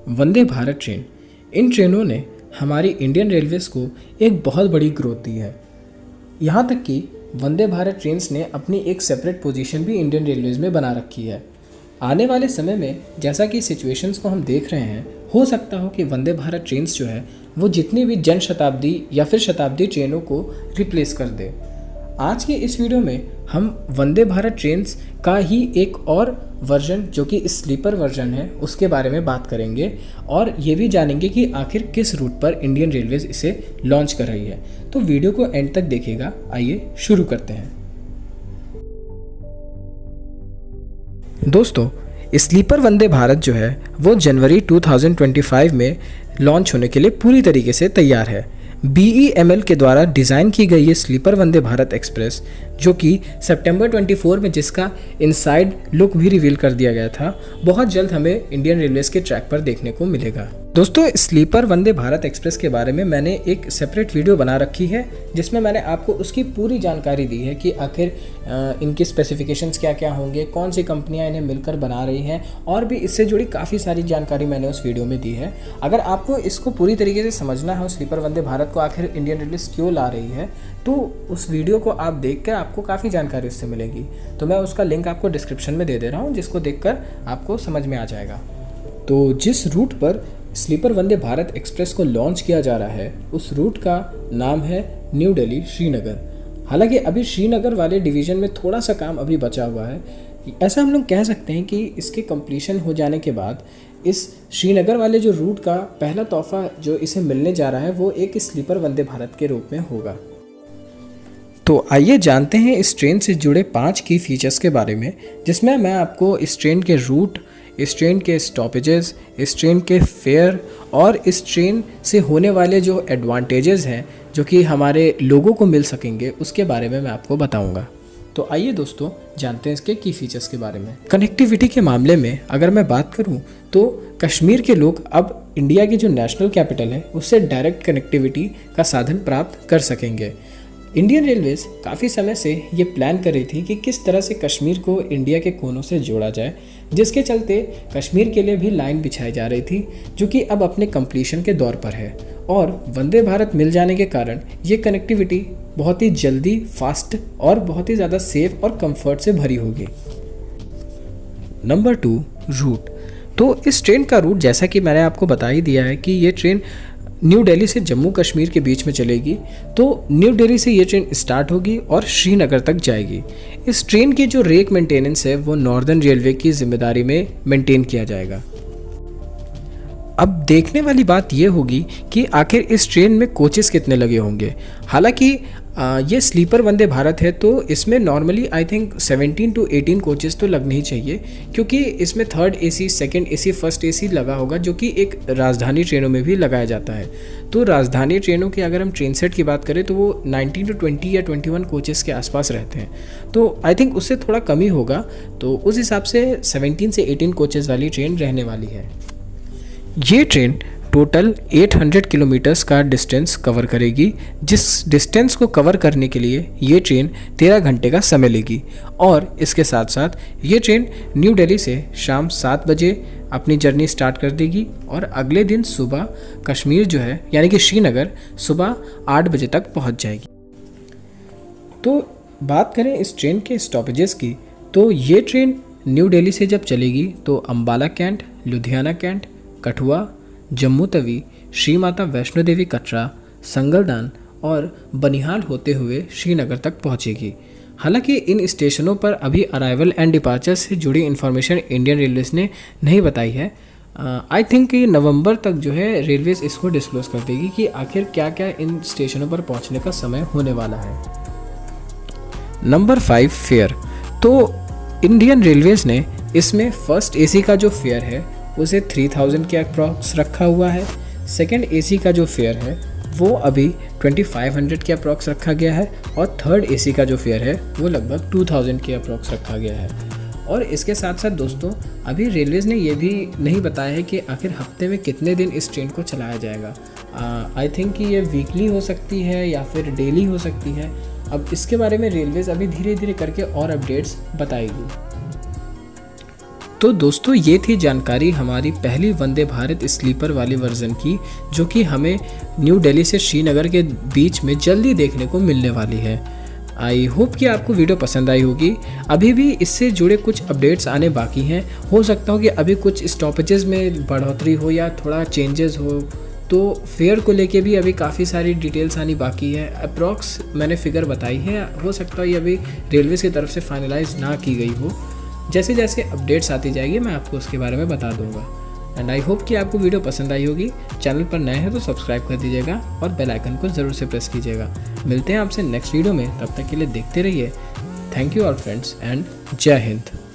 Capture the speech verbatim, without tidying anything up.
Vande Bharat train, इन ट्रेनों ने हमारी इंडियन रेलवेज़ को एक बहुत बड़ी ग्रोथ दी है। यहाँ तक कि वंदे भारत ट्रेन्स ने अपनी एक सेपरेट पोजीशन भी इंडियन रेलवेज़ में बना रखी है। आने वाले समय में जैसा कि सिचुएशंस को हम देख रहे हैं, हो सकता हो कि वंदे भारत ट्रेन्स जो है वो जितनी भी जन शताब्दी या फिर शताब्दी ट्रेनों को रिप्लेस कर दे। आज के इस वीडियो में हम वंदे भारत ट्रेन्स का ही एक और वर्जन जो कि स्लीपर वर्जन है उसके बारे में बात करेंगे और ये भी जानेंगे कि आखिर किस रूट पर इंडियन रेलवेज इसे लॉन्च कर रही है। तो वीडियो को एंड तक देखिएगा। आइए शुरू करते हैं। दोस्तों, स्लीपर वंदे भारत जो है वो जनवरी दो हज़ार पच्चीस में लॉन्च होने के लिए पूरी तरीके से तैयार है। बी ई एम एल के द्वारा डिज़ाइन की गई ये स्लीपर वंदे भारत एक्सप्रेस जो कि सितंबर चौबीस में जिसका इनसाइड लुक भी रिवील कर दिया गया था, बहुत जल्द हमें इंडियन रेलवेज के ट्रैक पर देखने को मिलेगा। दोस्तों, स्लीपर वंदे भारत एक्सप्रेस के बारे में मैंने एक सेपरेट वीडियो बना रखी है जिसमें मैंने आपको उसकी पूरी जानकारी दी है कि आखिर इनकी स्पेसिफिकेशंस क्या क्या होंगे, कौन सी कंपनियां इन्हें मिलकर बना रही हैं, और भी इससे जुड़ी काफ़ी सारी जानकारी मैंने उस वीडियो में दी है। अगर आपको इसको पूरी तरीके से समझना है, स्लीपर वंदे भारत को आखिर इंडियन रेलवेज क्यों ला रही है, तो उस वीडियो को आप देख कर आपको काफ़ी जानकारी उससे मिलेगी। तो मैं उसका लिंक आपको डिस्क्रिप्शन में दे दे रहा हूँ, जिसको देखकर आपको समझ में आ जाएगा। तो जिस रूट पर स्लीपर वंदे भारत एक्सप्रेस को लॉन्च किया जा रहा है उस रूट का नाम है न्यू दिल्ली श्रीनगर। हालांकि अभी श्रीनगर वाले डिवीज़न में थोड़ा सा काम अभी बचा हुआ है। ऐसा हम लोग कह सकते हैं कि इसके कंप्लीशन हो जाने के बाद इस श्रीनगर वाले जो रूट का पहला तोहफा जो इसे मिलने जा रहा है वो एक स्लीपर वंदे भारत के रूप में होगा। तो आइए जानते हैं इस ट्रेन से जुड़े पाँच की फीचर्स के बारे में, जिसमें मैं आपको इस ट्रेन के रूट, इस ट्रेन के स्टॉपेजेस, इस ट्रेन के फेयर और इस ट्रेन से होने वाले जो एडवांटेजेस हैं जो कि हमारे लोगों को मिल सकेंगे उसके बारे में मैं आपको बताऊंगा। तो आइए दोस्तों जानते हैं इसके की फीचर्स के बारे में। कनेक्टिविटी के मामले में अगर मैं बात करूं तो कश्मीर के लोग अब इंडिया की जो नेशनल कैपिटल है उससे डायरेक्ट कनेक्टिविटी का साधन प्राप्त कर सकेंगे। इंडियन रेलवेज काफ़ी समय से ये प्लान कर रही थी कि किस तरह से कश्मीर को इंडिया के कोनों से जोड़ा जाए, जिसके चलते कश्मीर के लिए भी लाइन बिछाई जा रही थी जो कि अब अपने कंप्लीशन के दौर पर है। और वंदे भारत मिल जाने के कारण ये कनेक्टिविटी बहुत ही जल्दी, फास्ट और बहुत ही ज़्यादा सेफ और कंफर्ट से भरी होगी। Number two, route. तो इस ट्रेन का रूट जैसा कि मैंने आपको बता ही दिया है कि ये ट्रेन न्यू दिल्ली से जम्मू कश्मीर के बीच में चलेगी। तो न्यू दिल्ली से ये ट्रेन स्टार्ट होगी और श्रीनगर तक जाएगी। इस ट्रेन की जो रेक मेंटेनेंस है वो नॉर्दर्न रेलवे की जिम्मेदारी में मेंटेन किया जाएगा। अब देखने वाली बात ये होगी कि आखिर इस ट्रेन में कोचेस कितने लगे होंगे। हालांकि ये स्लीपर वंदे भारत है तो इसमें नॉर्मली आई थिंक सत्रह टू अठारह कोचेस तो लगने ही चाहिए, क्योंकि इसमें third AC, second AC, first AC लगा होगा जो कि एक राजधानी ट्रेनों में भी लगाया जाता है। तो राजधानी ट्रेनों की अगर हम ट्रेन सेट की बात करें तो वो उन्नीस टू बीस या इक्कीस कोचेस के आसपास रहते हैं। तो आई थिंक उससे थोड़ा कम ही होगा। तो उस हिसाब से सत्रह से अठारह कोचेस वाली ट्रेन रहने वाली है। ये ट्रेन टोटल आठ सौ किलोमीटर्स का डिस्टेंस कवर करेगी, जिस डिस्टेंस को कवर करने के लिए ये ट्रेन तेरह घंटे का समय लेगी। और इसके साथ साथ ये ट्रेन न्यू दिल्ली से शाम सात बजे अपनी जर्नी स्टार्ट कर देगी और अगले दिन सुबह कश्मीर जो है यानी कि श्रीनगर सुबह आठ बजे तक पहुंच जाएगी। तो बात करें इस ट्रेन के स्टॉपेजेस की, तो ये ट्रेन न्यू दिल्ली से जब चलेगी तो अम्बाला कैंट, लुधियाना कैंट, कठुआ, जम्मू तवी, श्री माता वैष्णो देवी कटरा, संगलदान और बनिहाल होते हुए श्रीनगर तक पहुंचेगी। हालांकि इन स्टेशनों पर अभी अराइवल एंड डिपार्चर से जुड़ी इन्फॉर्मेशन इंडियन रेलवेज ने नहीं बताई है। आई थिंक कि नवंबर तक जो है रेलवेज इसको डिस्क्लोज कर देगी कि आखिर क्या क्या इन स्टेशनों पर पहुंचने का समय होने वाला है। Number five, fare. तो इंडियन रेलवेज ने इसमें फर्स्ट एसी का जो फेयर है उसे तीन हज़ार के अप्रॉक्स रखा हुआ है। सेकंड एसी का जो फेयर है वो अभी पच्चीस सौ के अप्रॉक्स रखा गया है और थर्ड एसी का जो फेयर है वो लगभग दो हज़ार के अप्रॉक्स रखा गया है। और इसके साथ साथ दोस्तों अभी रेलवेज़ ने ये भी नहीं बताया है कि आखिर हफ्ते में कितने दिन इस ट्रेन को चलाया जाएगा। आई थिंक कि ये वीकली हो सकती है या फिर डेली हो सकती है। अब इसके बारे में रेलवेज़ अभी धीरे धीरे करके और अपडेट्स बताएगी। तो दोस्तों ये थी जानकारी हमारी पहली वंदे भारत स्लीपर वाली वर्जन की, जो कि हमें न्यू दिल्ली से श्रीनगर के बीच में जल्दी देखने को मिलने वाली है। आई होप कि आपको वीडियो पसंद आई होगी। अभी भी इससे जुड़े कुछ अपडेट्स आने बाकी हैं। हो सकता हो कि अभी कुछ स्टॉपेजेस में बढ़ोतरी हो या थोड़ा चेंजेस हो, तो फेयर को लेके भी अभी काफ़ी सारी डिटेल्स आनी बाकी है। अप्रॉक्स मैंने फिगर बताई है, हो सकता है ये अभी रेलवेज़ की तरफ से फाइनलाइज ना की गई हो। जैसे जैसे अपडेट्स आती जाएगी मैं आपको उसके बारे में बता दूंगा। एंड आई होप कि आपको वीडियो पसंद आई होगी। चैनल पर नए हैं तो सब्सक्राइब कर दीजिएगा और बेल आइकन को ज़रूर से प्रेस कीजिएगा। मिलते हैं आपसे नेक्स्ट वीडियो में, तब तक के लिए देखते रहिए। Thank you all friends and Jai Hind.